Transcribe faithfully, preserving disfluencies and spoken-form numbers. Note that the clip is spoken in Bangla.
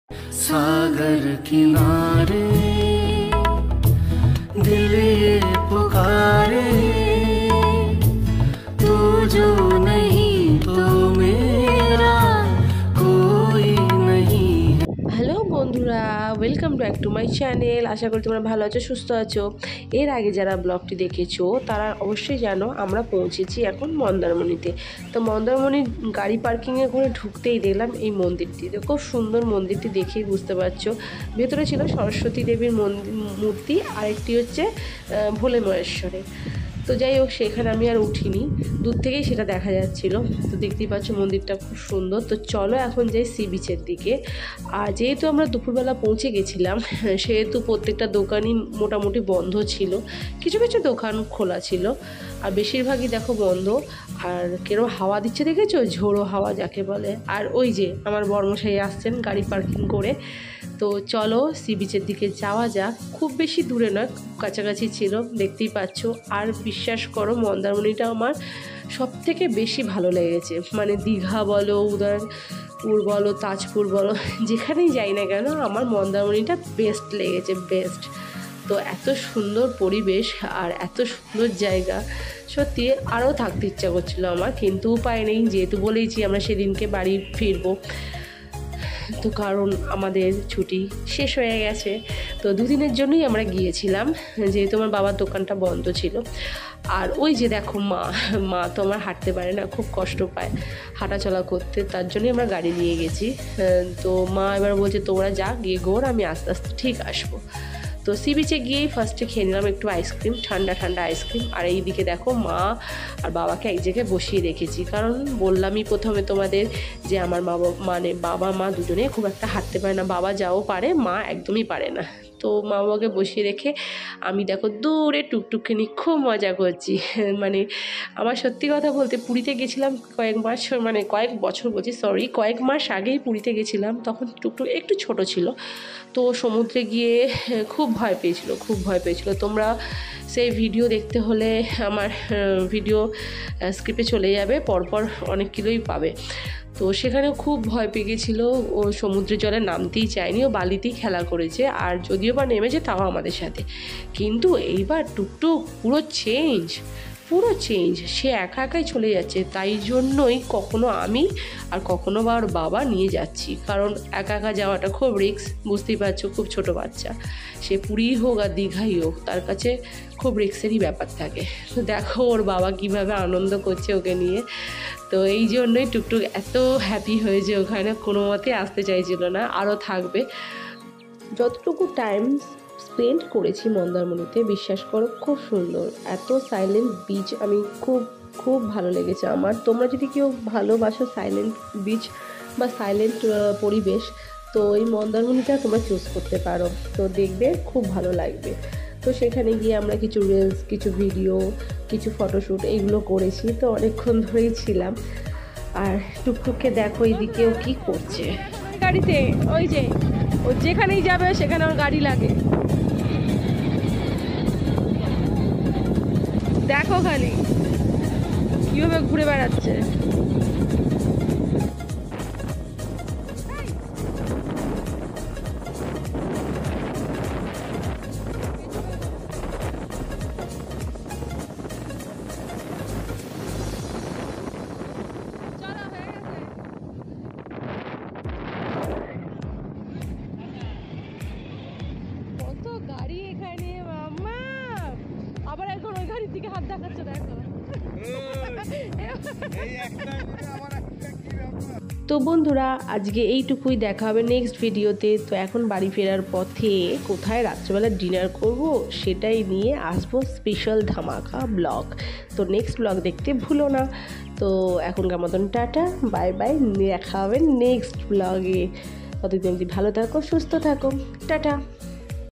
सागर किनारे दिल ये पुकारे, तू जो नहीं तो मेरा कोई नहीं। হ্যালো বন্ধুরা, welcome back to my channel. আশা করি তোমরা ভালো আছো, সুস্থ আছো। এর আগে যারা ব্লগটি দেখেছো তারা অবশ্যই জানো আমরা পৌঁছেছি এখন মন্দারমণিতে। তো মন্দারমণি গাড়ি পার্কিংয়ে করে ঢুকতেই দেখলাম এই মন্দিরটি। খুব সুন্দর মন্দিরটি, দেখেই বুঝতে পারছো। ভেতরে ছিল সরস্বতী দেবীর মূর্তি, আরেকটি হচ্ছে ভোলে মহেশ্বরের। তো যাই হোক, সেখানে আমি আর উঠিনি, দূর থেকেই সেটা দেখা যাচ্ছিল। তো দেখতেই পাচ্ছ মন্দিরটা খুব সুন্দর। তো চলো এখন যাই সি বিচের দিকে। আর যেহেতু আমরা দুপুরবেলা পৌঁছে গেছিলাম, সেহেতু প্রত্যেকটা দোকানই মোটামুটি বন্ধ ছিল, কিছু কিছু দোকান খোলা ছিল, আর বেশিরভাগই দেখো বন্ধ। আর কেরো হাওয়া দিচ্ছে দেখেছো, ঝোড়ো হাওয়া যাকে বলে। আর ওই যে আমার বর্মশাই আসছেন গাড়ি পার্কিং করে। তো চলো সি বিচের দিকে যাওয়া যাক। খুব বেশি দূরে নয়, কাছাকাছি ছিল, দেখতেই পাচ্ছ। আর বিশ্বাস করো, মন্দারমণিটা আমার সব থেকে বেশি ভালো লেগেছে। মানে দীঘা বলো, উদয়পুর বলো, তাজপুর বলো, যেখানেই যাই না কেন আমার মন্দারমণিটা বেস্ট লেগেছে, বেস্ট। তো এত সুন্দর পরিবেশ আর এত সুন্দর জায়গা, সত্যি আরও থাকতে ইচ্ছা করছিল আমার, কিন্তু উপায় নেই, যেহেতু বলেইছি আমরা সেদিনকে বাড়ি ফিরবো। তো কারণ আমাদের ছুটি শেষ হয়ে গেছে, তো দুদিনের জন্যই আমরা গিয়েছিলাম, যেহেতু আমার বাবার দোকানটা বন্ধ ছিল। আর ওই যে দেখো মা মা তো আমার হাঁটতে পারে না, খুব কষ্ট পায় হাঁটাচলা করতে, তার জন্যই আমরা গাড়ি নিয়ে গেছি। তো মা এবার বলছে তোমরা যা গিয়ে ঘোর, আমি আস্তে আস্তে ঠিক আসবো। তো সি বিচে গিয়েই ফার্স্টে খেয়ে নিলাম একটু আইসক্রিম, ঠান্ডা ঠান্ডা আইসক্রিম। আর এইদিকে দেখো মা আর বাবাকে এক জায়গায় বসিয়ে রেখেছি, কারণ বললামই প্রথমে তোমাদের যে আমার বাবা মানে বাবা মা দুজনে খুব একটা হাঁটতে পারে না। বাবা যাও পারে, মা একদমই পারে না। তো মা বাবাকে বসিয়ে রেখে আমি দেখো দূরে টুকটুককে নিয়ে খুব মজা করছি। মানে আমার সত্যি কথা বলতে, পুরীতে গেছিলাম কয়েক মাস, মানে কয়েক বছর বলছি, সরি কয়েক মাস আগেই পুরীতে গেছিলাম, তখন টুকটুক একটু ছোট ছিল। তো সমুদ্রে গিয়ে খুব ভয় পেয়েছিল, খুব ভয় পেয়েছিল। তোমরা সেই ভিডিও দেখতে হলে আমার ভিডিও স্ক্রিপ্টে চলে যাবে, পরপর অনেক কিলোই পাবে। তো সেখানে খুব ভয় পেয়ে গেছিলো, ও সমুদ্রের জলে নামতেই চায়নি, ও বালিতেই খেলা করেছে। আর যদিও বা নেমেছে তাও আমাদের সাথে। কিন্তু এইবার টুকটুক পুরো চেঞ্জ, পুরো চেঞ্জ, সে একা একাই চলে যাচ্ছে। তাই জন্যই কখনো আমি আর কখনো বা ওর বাবা নিয়ে যাচ্ছি, কারণ একা একা যাওয়াটা খুব রিস্ক, বুঝতেই পারছো, খুব ছোট বাচ্চা, সে পুরীই হোক আর দীঘাই হোক, তার কাছে খুব রিস্কেরই ব্যাপার থাকে। তো দেখো ওর বাবা কিভাবে আনন্দ করছে ওকে নিয়ে। তো এই জন্যই টুকটুক এত হ্যাপি হয়েছে, ওখানে কোনো মতে আসতে চাইছিল না, আরও থাকবে। যতটুকু টাইম স্পেন্ড করেছি মন্দারমণিতে, বিশ্বাস করো খুব সুন্দর, এত সাইলেন্ট বিচ, আমি খুব খুব ভালো লেগেছে আমার। তোমরা যদি কেউ ভালোবাসো সাইলেন্ট বিচ বা সাইলেন্ট পরিবেশ, তো এই মন্দারমণিটা তোমরা চুজ করতে পারো, তো দেখবে খুব ভালো লাগবে। তো সেখানে গিয়ে আমরা কিছু রিলস, কিছু ভিডিও, কিছু ফটোশ্যুট এইগুলো করেছি। তো অনেকক্ষণ ধরেই ছিলাম। আর টুকটুককে দেখো এইদিকেও কি করছে গাড়িতে, ওই যে ও যেখানেই যাবে সেখানে ওর গাড়ি লাগে, দেখো খালি কিভাবে ঘুরে বেড়াচ্ছে। কত গাড়ি এখানে মাম্মা, আবার এখন ওই গাড়ির দিকে হাত দেখাচ্ছে, দেখো। তো বন্ধুরা, আজকে এইটুকুই, দেখা হবে নেক্সট ভিডিওতে। তো এখন বাড়ি ফেরার পথে কোথায় রাত্রেবেলা ডিনার করব সেটাই নিয়ে আসবো স্পেশাল ধামাকা ব্লগ। তো নেক্সট ব্লগ দেখতে ভুলো না। তো এখনকার মতন টাটা, বাই বাই, দেখা হবে নেক্সট ব্লগে। ততদিন ভালো থাকো, সুস্থ থাকো, টাটা।